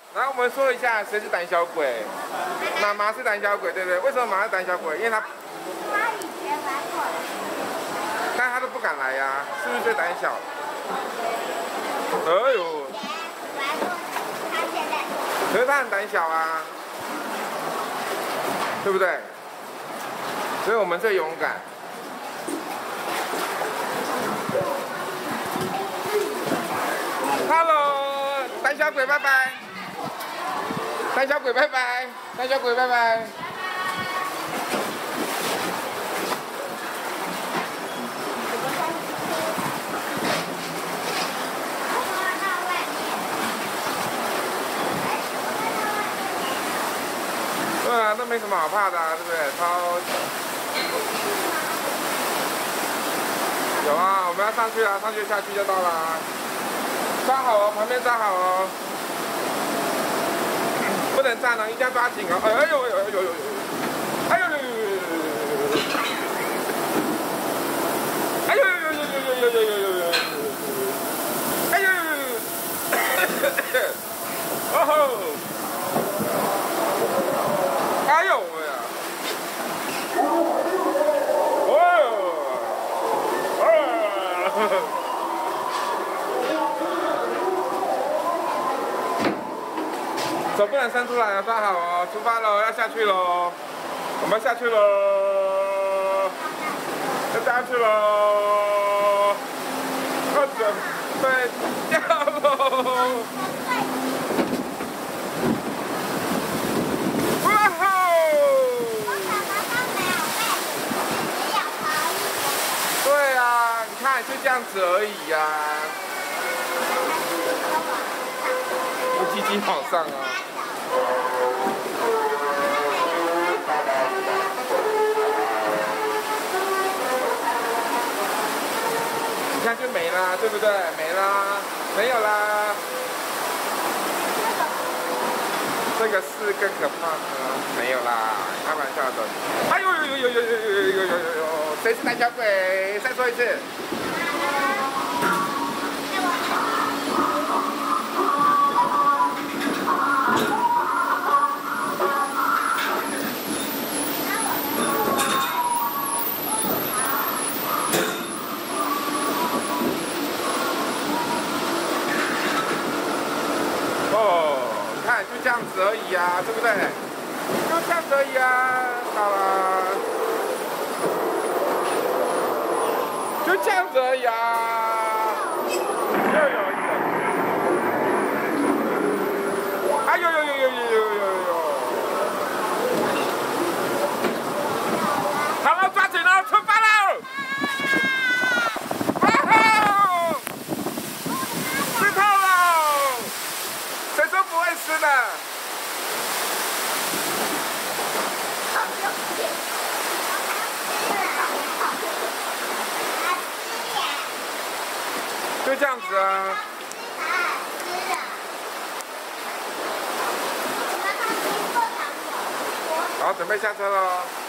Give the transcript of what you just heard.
然后我们说一下谁是胆小鬼。妈妈是胆小鬼，对不对？为什么妈妈是胆小鬼？因为她以前玩过， 但她都不敢来呀，是不是最胆小？哎呦！ 玩过，他现在可是她很胆小啊，对不对？所以我们最勇敢。Hello， 胆小鬼拜拜。胆小鬼拜拜，胆小鬼拜拜。对啊，都没什么好怕的、啊，对不对？有啊，我们要上去了，上去下去就到了。抓好哦，旁边抓好哦。不能站了，一定要抓紧哦！哎呦哎呦哎呦哎呦！哎呦呦呦呦呦呦！哎呦呦呦呦呦呦呦呦呦呦！哎呦呦呦呦！哦吼！哎呦喂呀！哦！手不能伸出来啊，抓好哦！出发喽，要下去喽！我们下去喽，要下去喽！要准备掉喽！哇吼！对啊，你看就这样子而已呀、啊。乌鸡鸡往上啊！你看就没啦，对不对？没啦，没有啦。这个是更可怕的，没有啦，开玩笑的。哎呦呦呦呦呦呦呦呦呦呦！谁是胆小鬼？再说一次。你看就这样子而已啊，对不对？就这样子而已啊，到了，就这样子而已啊。又有一个，哎呦呦呦呦呦呦呦呦！好了，抓紧了，出发喽！湿透了，谁说不会湿的？就这样子啊。好，准备下车喽。